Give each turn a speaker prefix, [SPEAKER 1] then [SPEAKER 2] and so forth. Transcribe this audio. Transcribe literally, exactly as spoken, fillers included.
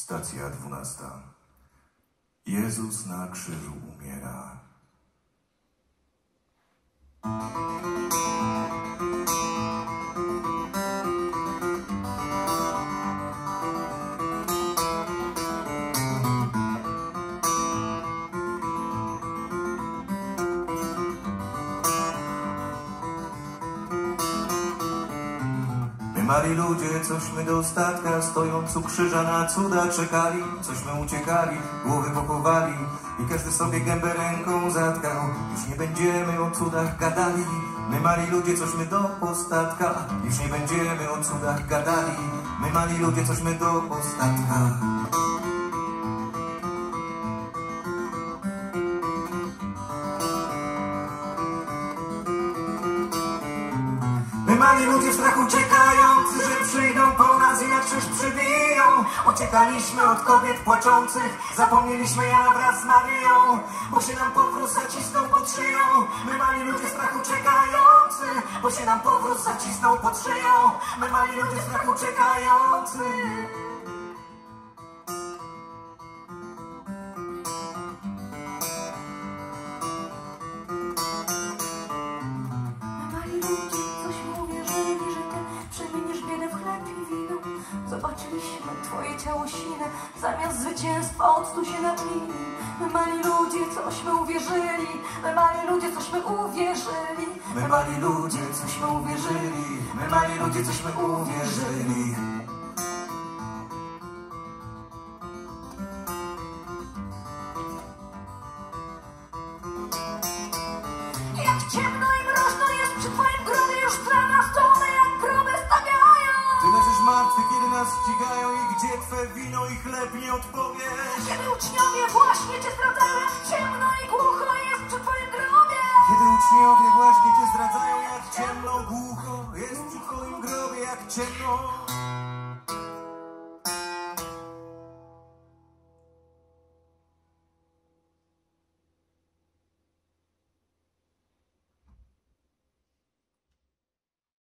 [SPEAKER 1] Stacja dwunasta. Jezus na krzyżu umiera. Mali ludzie, cośmy do statka, stojąc u krzyża na cuda czekali, cośmy uciekali, głowy pochowali i każdy sobie gębę ręką zatkał. Już nie będziemy o cudach gadali, my mali ludzie, cośmy do postatka. Już nie będziemy o cudach gadali, my mali ludzie, cośmy do postatka. My mali ludzie w strachu czekający, że przyjdą po nas i na krzyż przybiją. Uciekaliśmy od kobiet płaczących, zapomnieliśmy Jana wraz z Maryją, bo się nam powrót zacisnął pod szyją. My mali ludzie w strachu czekający, bo się nam powrót zacisnął pod szyją. My mali ludzie w strachu czekający.
[SPEAKER 2] Zobaczyliśmy Twoje ciało sine, zamiast zwycięstwa octu się napili. My mali ludzie, cośmy uwierzyli, my mali ludzie, cośmy uwierzyli.
[SPEAKER 1] My mali ludzie, cośmy uwierzyli, my mali ludzie, cośmy uwierzyli.
[SPEAKER 2] Jak ciemno i mroźno jest przy Twoim grobie, już dla nas to one jak groby stawiają.
[SPEAKER 1] Ty leżysz martwy, kiedy nas ścigają i gdzie Twe wino i chleb nie odpowiesz.
[SPEAKER 2] Kiedy uczniowie właśnie Cię zdradzają, jak ciemno i głucho jest przy Twoim grobie.
[SPEAKER 1] Kiedy uczniowie właśnie Cię zdradzają, jak ciemno, głucho jest przy Twoim grobie, jak ciemno.